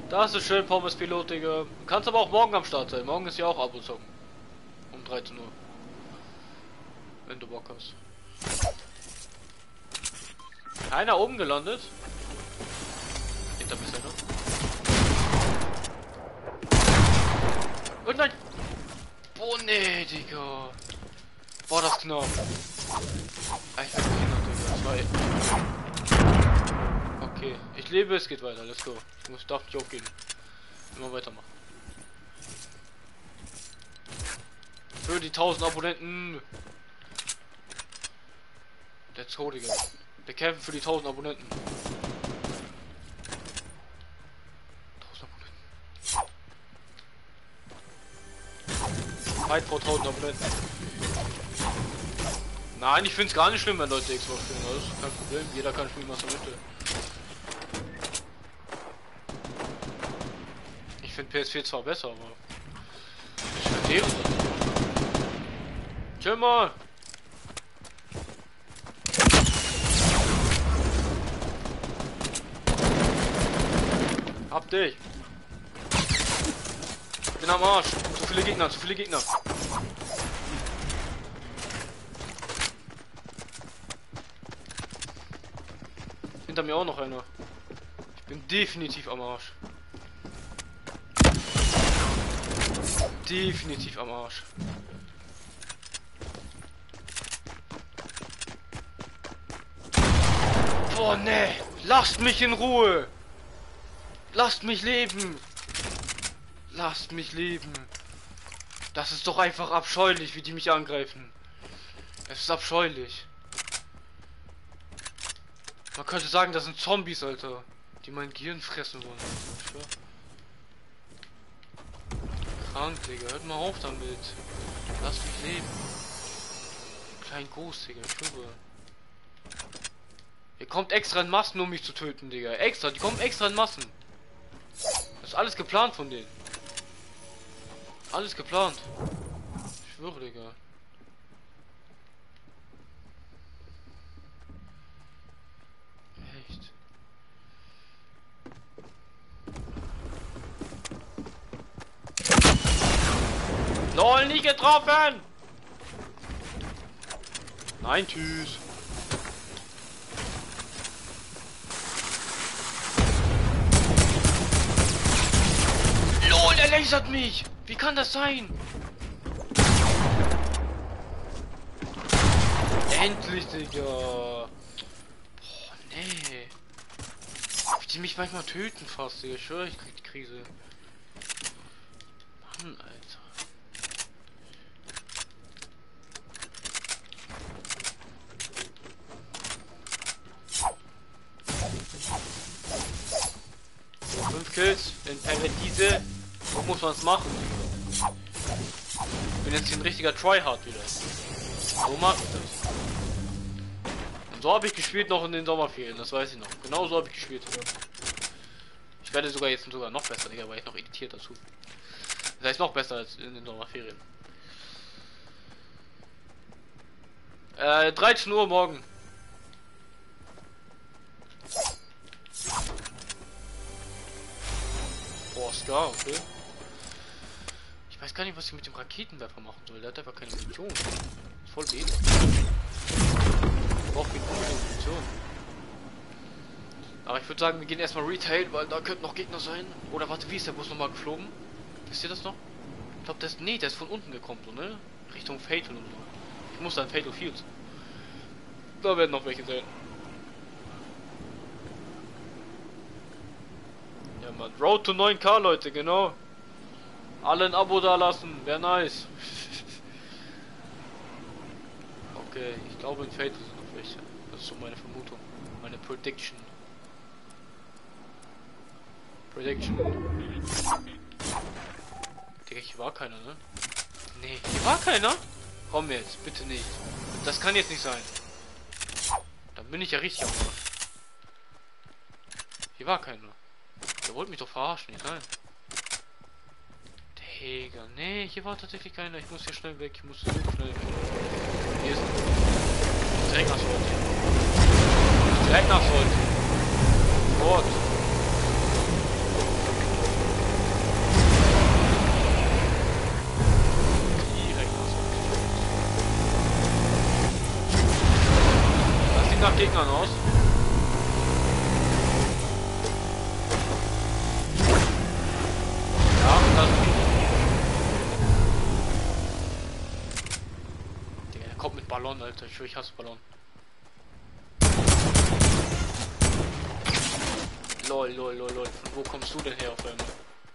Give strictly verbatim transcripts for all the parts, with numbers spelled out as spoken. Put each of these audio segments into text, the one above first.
Das ist schön, Pommes Pilot, Digga. Kannst aber auch morgen am Start sein. Morgen ist ja auch Abo zocken. Um dreizehn Uhr. Wenn du Bock hast. Einer oben gelandet. Hinter bisher noch. Und nein! Oh nee, Digga. Boah, das knapp. Ich bin behindert, Digga. Zwei. Okay, ich lebe, es geht weiter. Let's go. Ich muss, darf nicht aufgeben. Immer weitermachen. Für die tausend Abonnenten. Let's go, Digga. Wir kämpfen für die tausend Abonnenten. tausend Abonnenten. Fight vor tausend Abonnenten. Nein, ich finde es gar nicht schlimm, wenn Leute Xbox spielen. Das ist kein Problem. Jeder kann spielen, was er möchte. Ich finde P S vier zwar besser, aber ich finde deren das. Chill mal. Hab dich. Ich bin am Arsch. Zu viele Gegner, zu viele Gegner. Hinter mir auch noch einer. Ich bin definitiv am Arsch. Definitiv am Arsch. Boah, ne. Lasst mich in Ruhe. Lasst mich leben. Lasst mich leben. Das ist doch einfach abscheulich, wie die mich angreifen. Es ist abscheulich. Man könnte sagen, das sind Zombies, Alter. Die mein Gehirn fressen wollen. Krank, Digga. Hört mal auf damit. Lasst mich leben. Klein Ghost, Digga. Ich schwöre. Ihr kommt extra in Massen, um mich zu töten, Digga. Extra. Die kommen extra in Massen. Das ist alles geplant von denen. Alles geplant. Ich schwöre, Digga. Echt. LOL, nicht getroffen! Nein, tschüss. LOL, er lasert mich! Wie kann das sein? Endlich, Digga. Boah, nee. Wie die mich manchmal töten fast, Digga. Ich schwöre, ich krieg die Krise. Mann, Alter. Fünf Kills in Paradiese. So muss man es machen. Ich bin jetzt hier ein richtiger Tryhard wieder. So mag ich das. Und so habe ich gespielt noch in den Sommerferien, das weiß ich noch. Genau so habe ich gespielt. Ich werde sogar jetzt sogar noch besser, Digga, weil ich noch editiert dazu. Das heißt noch besser als in den Sommerferien. Äh, dreizehn Uhr morgen. Boah, Scar, okay. Ich weiß gar nicht, was ich mit dem Raketenwerfer machen soll. Der hat einfach keine Munition. Das ist voll wenig. Ich brauche unbedingt Munition. Aber ich würde sagen, wir gehen erstmal Retail, weil da könnten noch Gegner sein. Oder warte, wie ist der Bus nochmal geflogen? Wisst ihr das noch? Ich glaube, der ist. Nee, der ist von unten gekommen, so, ne? Richtung Fatal und so. Ich muss dann Fatal Fields. Da werden noch welche sein. Ja, man. Road to neun K, Leute, genau. Alle ein Abo da lassen, wäre nice. Okay, ich glaube in Fatal sind noch welche. Das ist so meine Vermutung. Meine Prediction. Prediction. Digga, hier war keiner, ne? Nee, hier war keiner? Komm jetzt, bitte nicht. Das kann jetzt nicht sein. Dann bin ich ja richtig am Arsch. Hier war keiner. Der wollte mich doch verarschen, nicht nein. Digga, nee, hier war tatsächlich keiner. Ich muss hier schnell weg. Ich muss so schnell weg. Hier ist direkt nach Sold. Direkt nach Sold. Fort. Ballon, Alter. Ich schwör, ich hasse Ballon. Lol, lol, lol, lol. Von wo kommst du denn her auf einmal?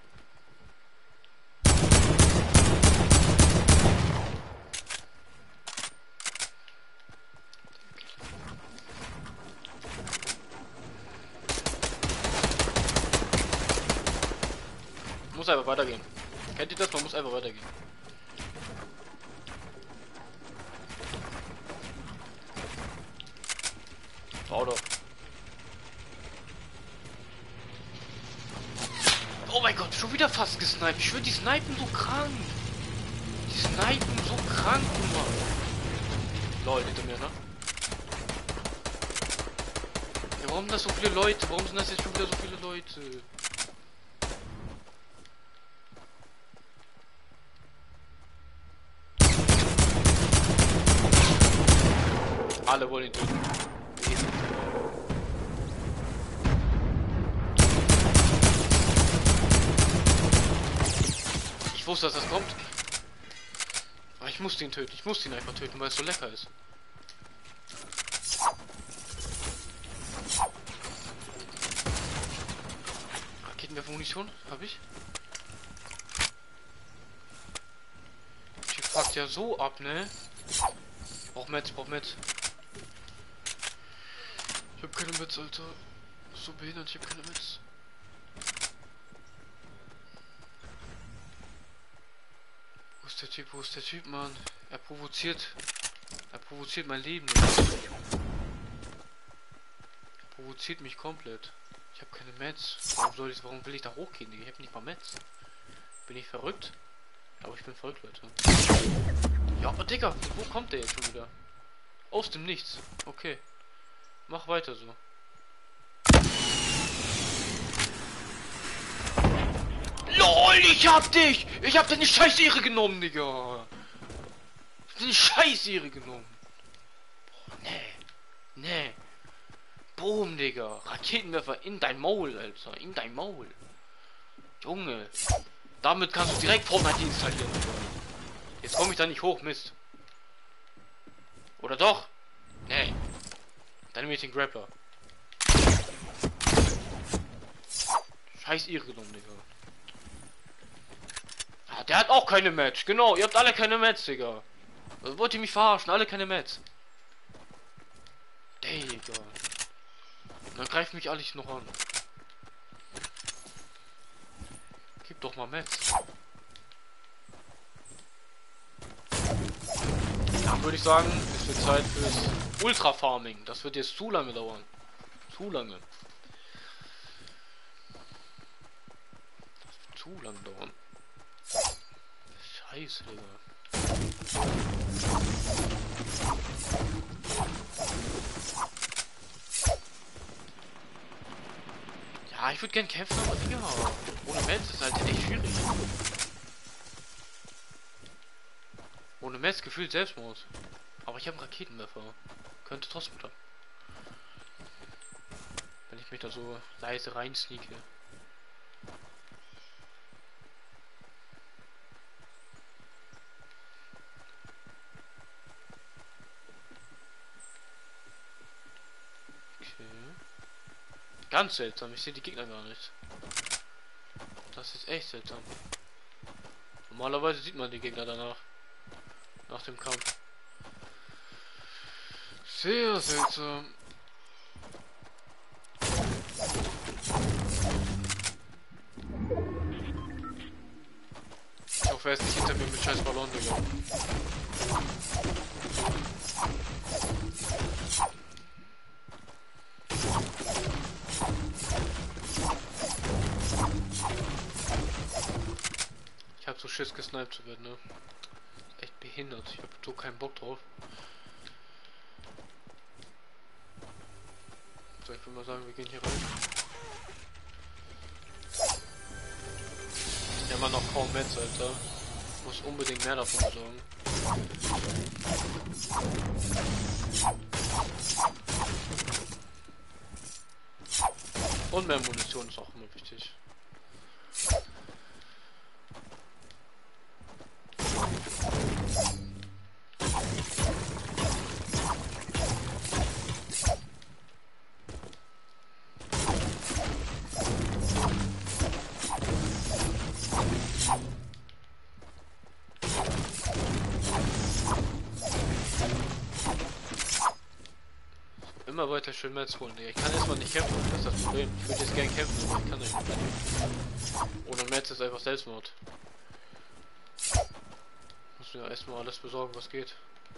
Muss einfach weitergehen. Kennt ihr das? Man muss einfach weitergehen. Bau doch. Oh mein Gott, schon wieder fast gesniped. Ich schwör, die snipen so krank. Die snipen so krank, Mann. Lol, hinter mir, ne? Ja, warum sind das so viele Leute? Warum sind das jetzt schon wieder so viele Leute? Alle wollen ihn töten. Ich wusste, dass das kommt. Aber ich musste ihn töten. Ich musste ihn einfach töten, weil es so lecker ist. Raketenwerfer Munition? Hab ich? Die fuckt ja so ab, ne? Ich brauch Metz, ich brauch Metz. Ich hab keine Metz, Alter. So behindert, ich hab keine Metz. Wo ist der Typ, wo ist der Typ, Mann? Er provoziert. Er provoziert mein Leben. Er provoziert mich komplett. Ich habe keine Metz. Warum soll ich, warum will ich da hochgehen? Ich hab nicht mal Metz. Bin ich verrückt? Aber ich bin verrückt, Leute. Ja, aber Digga, wo kommt der jetzt schon wieder? Aus dem Nichts. Okay. Mach weiter so. LOL, ich hab dich! Ich hab deine Scheißehre genommen, Digga! Ich hab deine Scheißehre genommen. Boah, nee. Nee. Boom, Digga. Raketenwerfer in dein Maul, Alter. In dein Maul. Junge. Damit kannst du direkt Fortnite installieren. Jetzt komme ich da nicht hoch, Mist. Oder doch? Nee. Dann nehme ich den Grappler. Scheiß Ehre genommen, Digga. Ah, der hat auch keine Match. Genau, ihr habt alle keine Match, Digga. Also wollt ihr mich verarschen? Alle keine Match. Digga. Dann greift mich alles noch an. Gib doch mal Match. Dann würde ich sagen, es wird Zeit fürs Ultra Farming. Das wird jetzt zu lange dauern. Zu lange. Das wird zu lange dauern. Scheiße, Digga. Ja, ich würde gern kämpfen, aber Digga. Ohne Metz ist halt echt schwierig. Ohne Metz gefühlt Selbstmord. Aber ich habe einen Raketenwerfer. Könnte trotzdem klappen. Wenn ich mich da so leise rein sneake. Okay. Ganz seltsam, ich sehe die Gegner gar nicht. Das ist echt seltsam. Normalerweise sieht man die Gegner danach. Nach dem Kampf. Sehr seltsam. Ich hoffe, er ist nicht hinter mir mit scheiß Ballon, Digga. Ich hab so Schiss, gesniped zu werden, ne? Echt behindert. Ich hab so keinen Bock drauf. So, ich würde mal sagen, wir gehen hier rein. Ich habe noch kaum Metz, Alter. Ich muss unbedingt mehr davon besorgen. Und mehr Munition ist auch immer wichtig. immer weiter schön Metz holen, Digga. Ich kann erstmal nicht kämpfen, das ist das Problem. Ich würde jetzt gerne kämpfen, aber ich kann nicht. Ohne Metz ist einfach Selbstmord. Muss mir erstmal alles besorgen, was geht.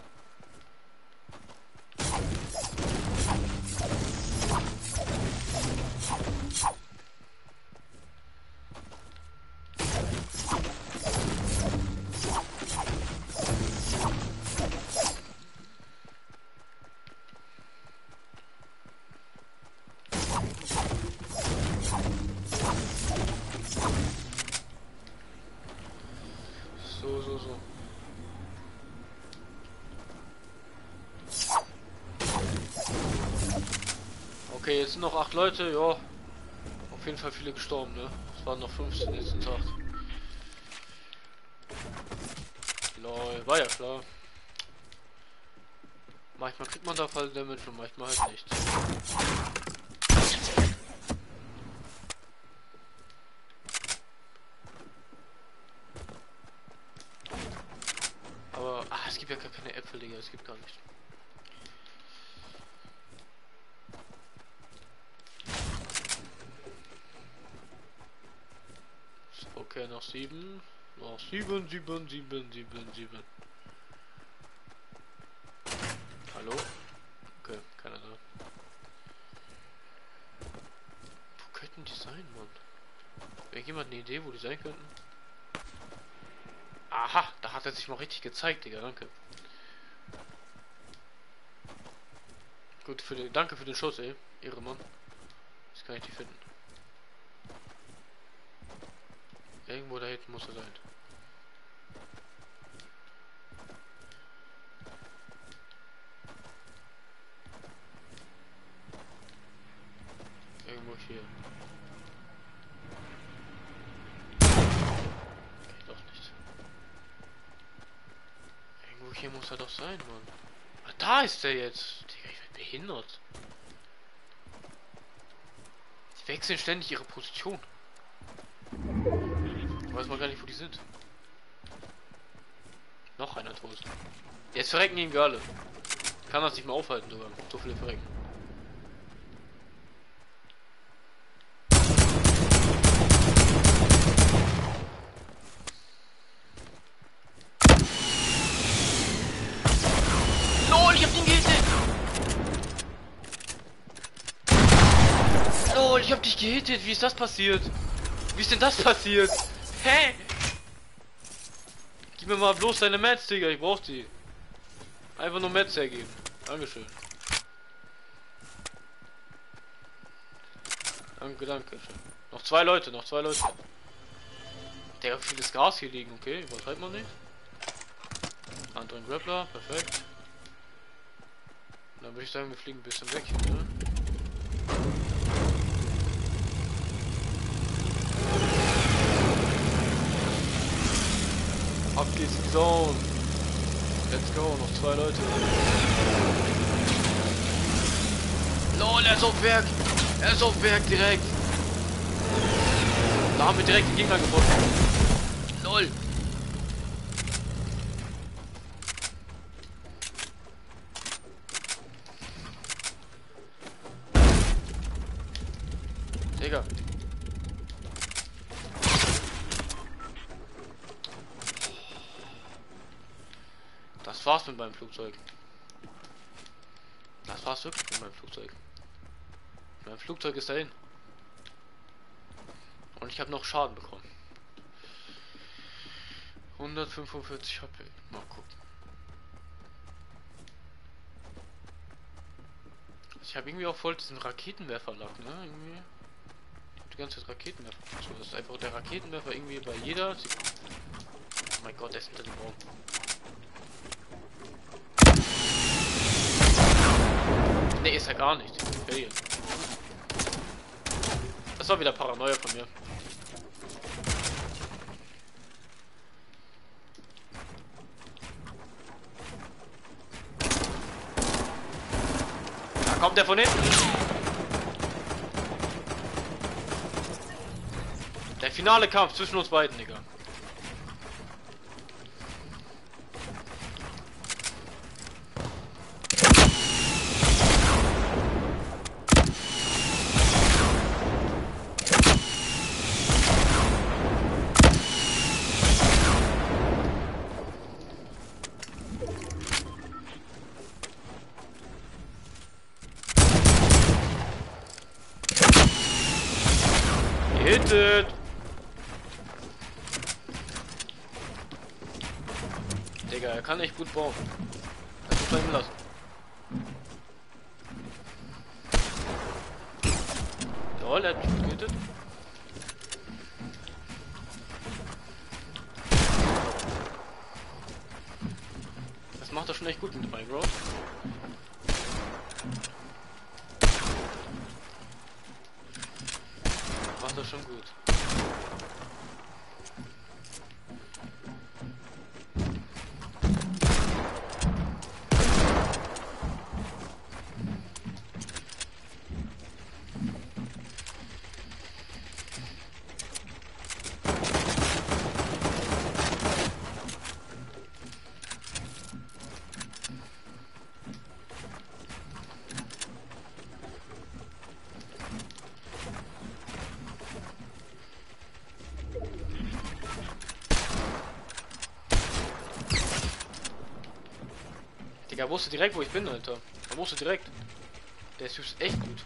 So, so, so. Okay, jetzt sind noch acht Leute, ja. Auf jeden Fall viele gestorben, ne? Es waren noch fünfzehn letzten Tag. Lol, war ja klar. Manchmal kriegt man da Fall Damage und manchmal halt nicht. Aber, ah, es gibt ja gar keine Äpfel, Digga, es gibt gar nicht. Okay, noch sieben. Noch sieben, sieben, sieben, sieben, sieben. Hallo? Okay, keiner da. Wo könnten die sein, Mann? Irgendjemand eine Idee, wo die sein könnten? Aha, da hat er sich mal richtig gezeigt, Digga, danke. Gut, für den, danke für den Schuss, ey. Ihre Mann. Jetzt kann ich die finden. Irgendwo da hinten muss er sein. Irgendwo hier. Okay, doch nicht. Irgendwo hier muss er doch sein, Mann. Ah, da ist er jetzt. Digga, ich bin behindert. Die wechseln ständig ihre Position. Ich weiß mal gar nicht, wo die sind. Noch einer tot. Jetzt verrecken die alle. Kann das nicht mehr aufhalten sogar. So viele verrecken. LOL, ich hab den gehittet! LOL, ich hab dich gehittet! Wie ist das passiert? Wie ist denn das passiert? Hä? Gib mir mal bloß deine Mats, Digga, ich brauch die. Einfach nur Mats hergeben. Dankeschön. Danke, danke. Noch zwei Leute, noch zwei Leute. Der hat vieles Gas hier liegen, okay, übertreibt man nicht. Anderen Grappler, perfekt. Dann würde ich sagen, wir fliegen ein bisschen weg hier, ne? Ab geht's in die Zone. Let's go, noch zwei Leute. LOL, er ist auf Werk. Er ist auf Werk direkt. Da haben wir direkt den Gegner gefunden. LOL. Digga. Das war's mit meinem Flugzeug. Das war's wirklich mit meinem Flugzeug. Mein Flugzeug ist dahin. Und ich habe noch Schaden bekommen. hundertfünfundvierzig H P. Mal gucken. Ich habe irgendwie auch voll diesen Raketenwerfer-Lack, ne? Irgendwie. Ich hab die ganze Zeit Raketenwerfer. So, das ist einfach der Raketenwerfer irgendwie bei jeder. Oh mein Gott, der ist hinter dem Baum. Ne, ist er gar nicht. Okay. Das war wieder Paranoia von mir. Da kommt der von hinten. Der finale Kampf zwischen uns beiden, Digga. getötet! Digga, er kann echt gut bauen. Das muss man ihm lassen. Jawohl, er hat mich getötet. Das macht er schon echt gut mit dem Bro. Macht er schon gut. Digga, wusste direkt, wo ich bin, Alter. Er wusste direkt. Der ist echt gut.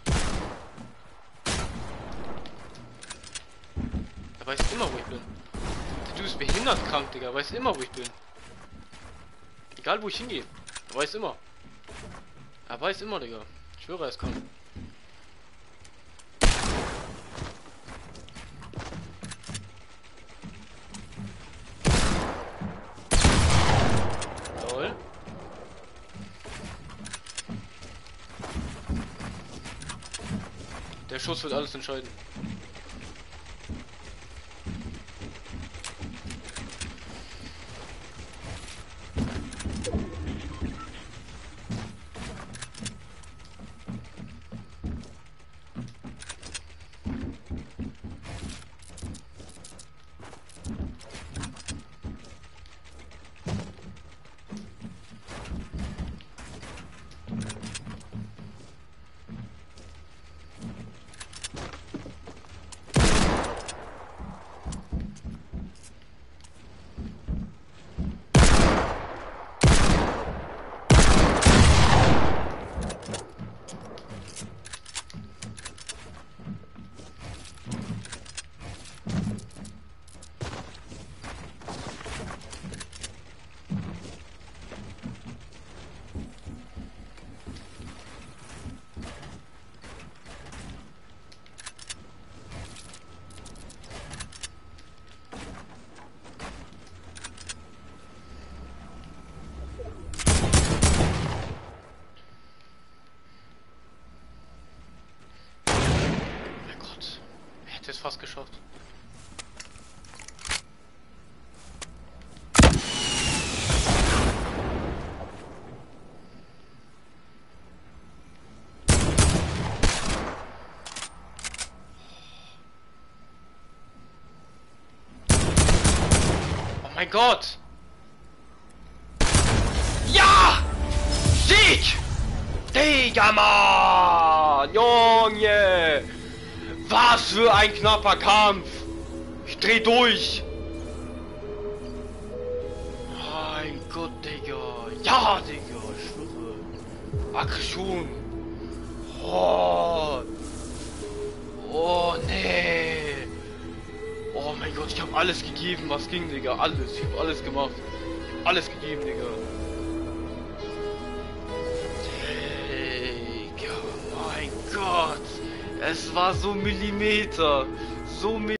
Er weiß immer, wo ich bin. Der Typ ist behindert krank, Digga. Er weiß immer, wo ich bin. Egal, wo ich hingehe. Er weiß immer. Er weiß immer, Digga. Ich schwöre, er ist krank. Jawohl. Der Schuss wird alles entscheiden. Ist fast geschafft. Oh mein Gott! Ja! Sieg! Digga, Mann! Junge! Was für ein knapper Kampf! Ich dreh durch! Mein Gott, Digga! Ja, Digga! Ich schwöre! Aggression! Oh! Oh, nee! Oh mein Gott, ich habe alles gegeben, was ging, Digga! Alles! Ich habe alles gemacht! Ich hab alles gegeben, Digga! Digga! Mein Gott! Es war so Millimeter! So Millimeter!